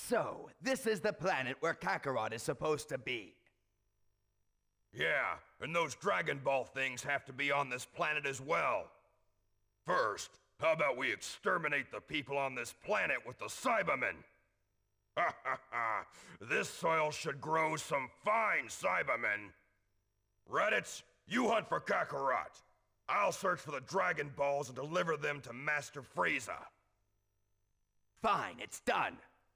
So, this is the planet where Kakarot is supposed to be. Yeah, and those Dragon Ball things have to be on this planet as well. First, how about we exterminate the people on this planet with the Cybermen? Ha ha ha! This soil should grow some fine Cybermen. Raditz, you hunt for Kakarot. I'll search for the Dragon Balls and deliver them to Master Frieza. Fine, it's done.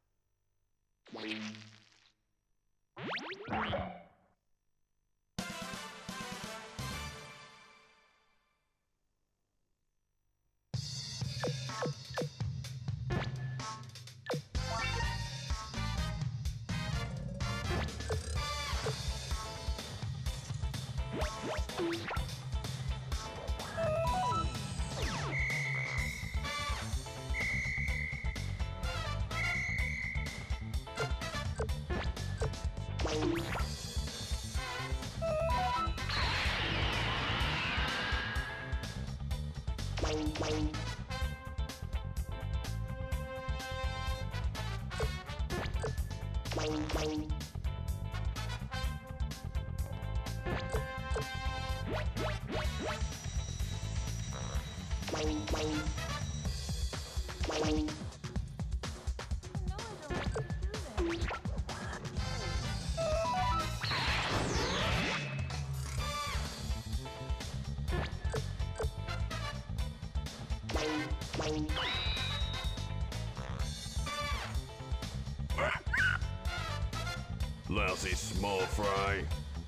Lousy small fry.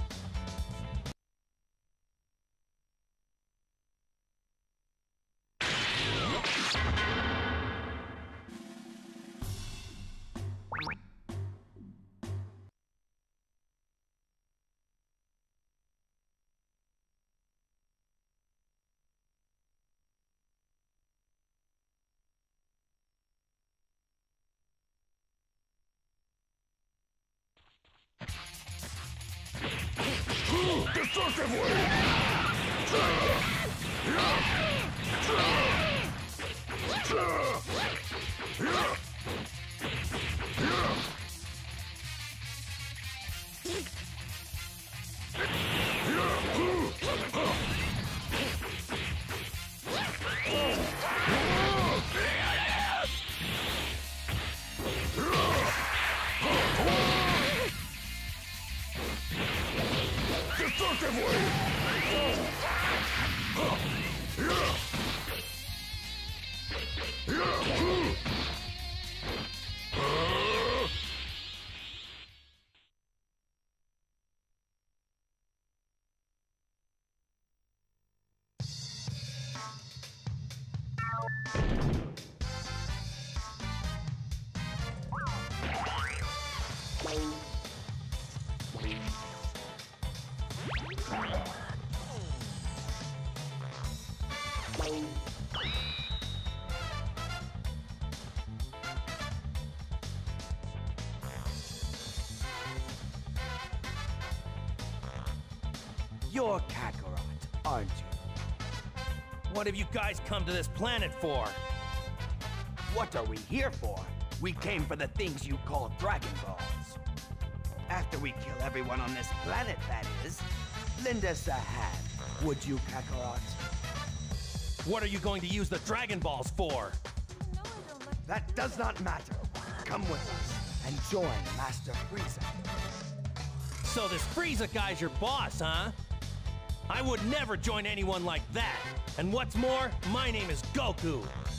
Destructively! You're Kakarot, aren't you? What have you guys come to this planet for? What are we here for? We came for the things you call Dragon Balls. After we kill everyone on this planet, that is, lend us a hand, would you, Kakarot? What are you going to use the Dragon Balls for? That does not matter. Come with us and join Master Frieza. So this Frieza guy's your boss, huh? I would never join anyone like that. And what's more, my name is Goku.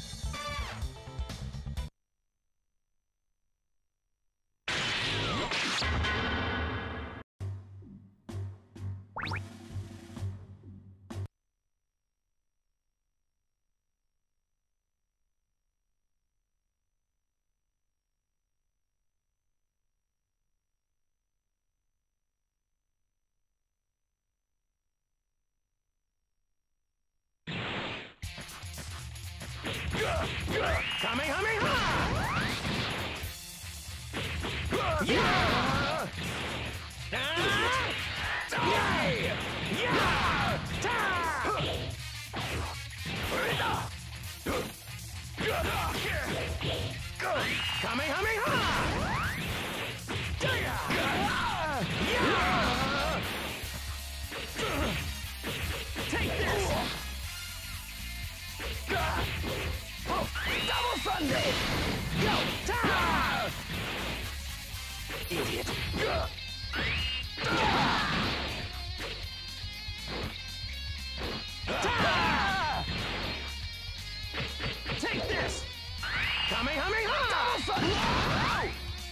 Kamehameha! Yeah! Kamehameha! Oh, double Sunday! Yo, ta! Idiot! Take this! Kamehameha! Double Sunday!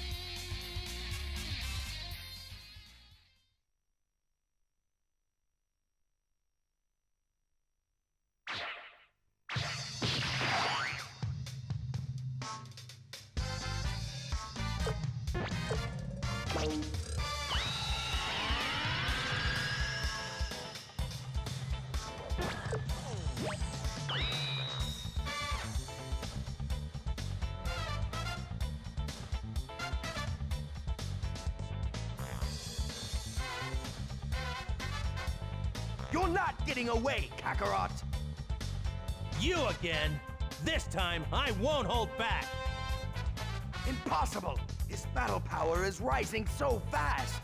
You're not getting away, Kakarot! You again! This time, I won't hold back! Impossible! His battle power is rising so fast!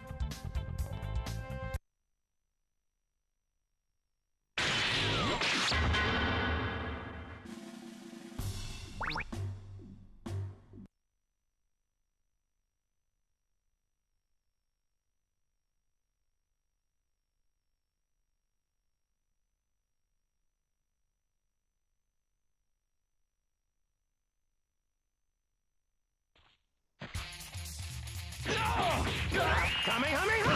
Kamehameha!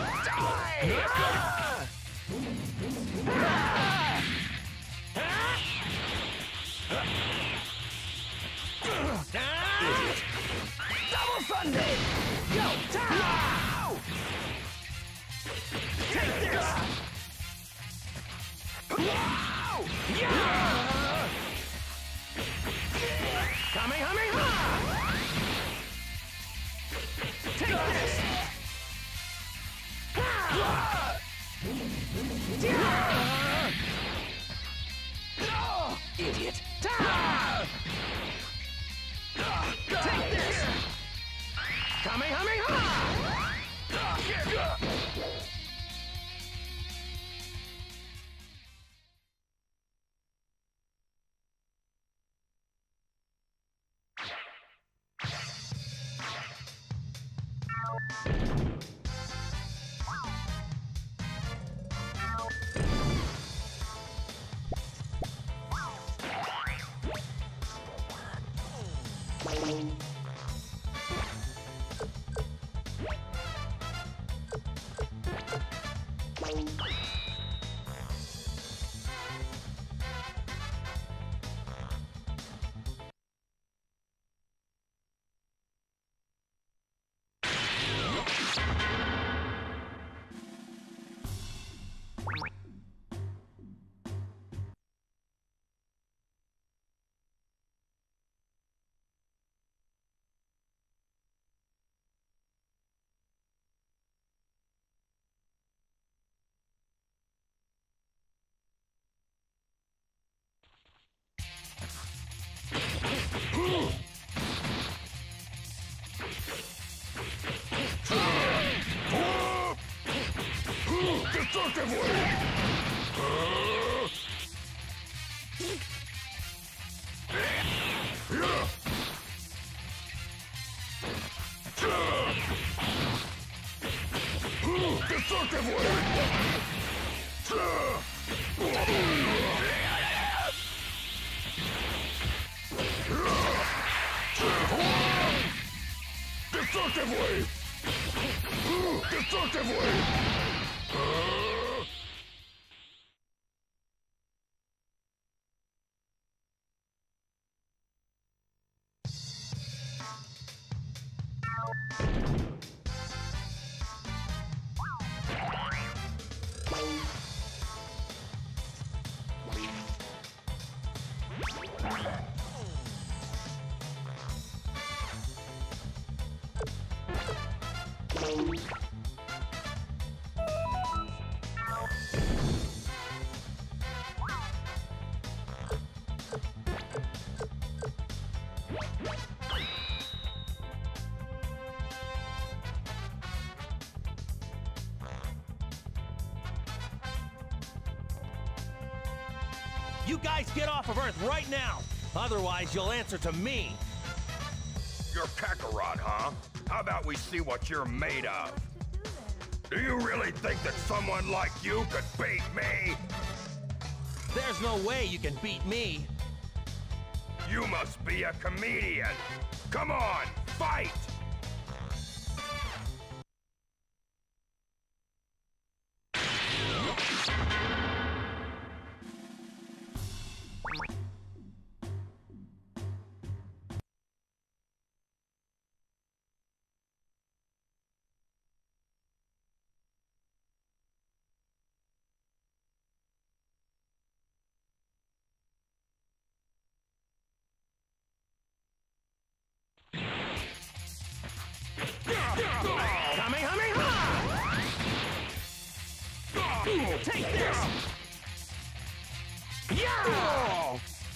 Double Sunday! Yo, ta! Take this! Yeah! Kamehameha! Take this! Idiot! Take this! Kamehameha! You guys get off of Earth right now. Otherwise, you'll answer to me. You're Kakarot, huh? How about we see what you're made of? Do you really think that someone like you could beat me? There's no way you can beat me. You must be a comedian. Come on, fight! Take this! Yeah!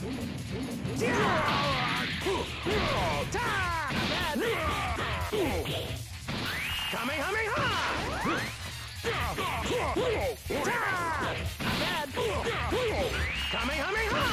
Kamehameha! Kamehameha!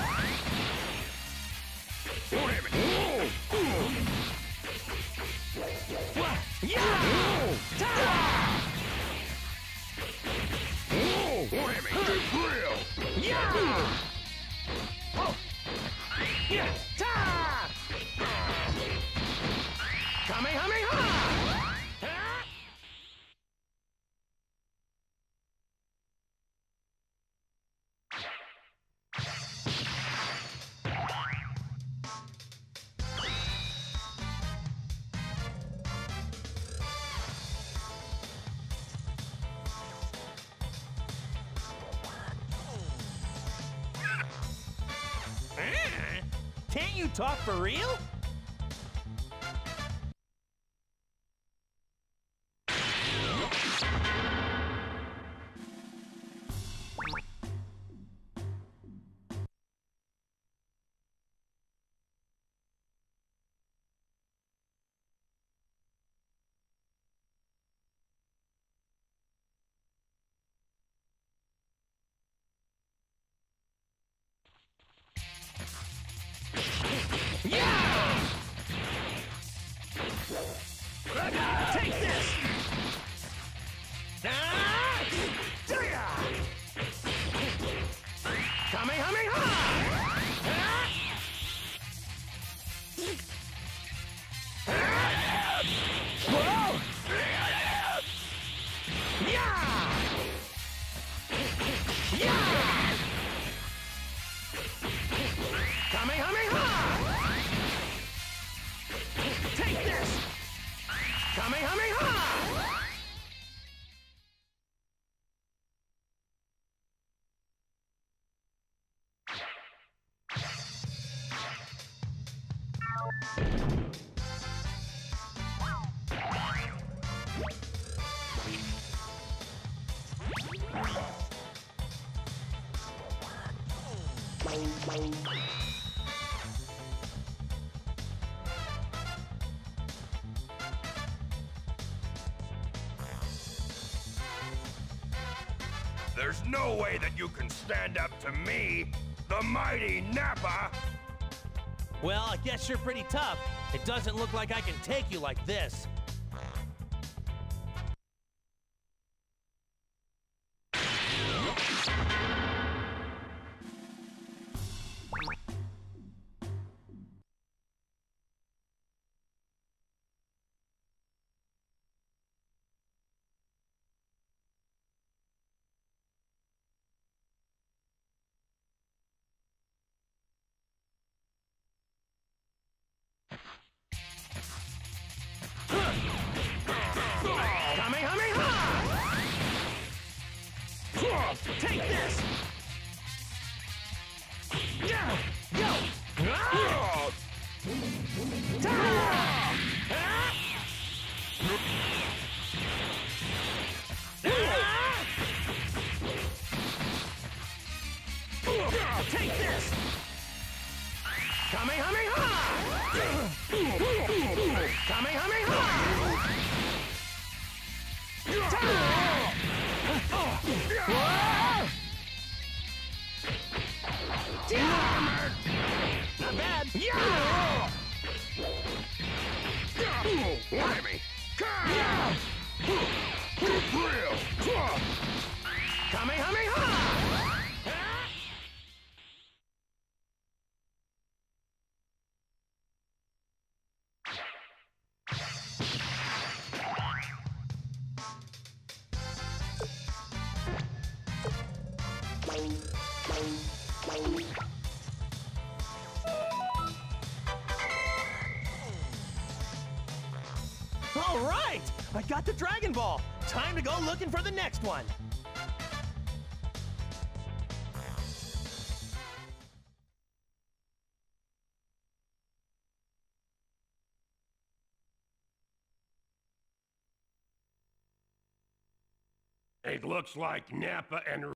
Can't you talk for real? Yeah! Take this! Kamehameha! Whoa! Yeah! Yeah! Kamehameha! Take this! Kamehameha! There's no way that you can stand up to me, the mighty Nappa! Well, I guess you're pretty tough. It doesn't look like I can take you like this. Take this! Yeah! Go! Take this! Kamehameha! Kamehameha! Not bad. Yeah! Whammy! Kamehameha! All right! I got the Dragon Ball! Time to go looking for the next one! It looks like Nappa and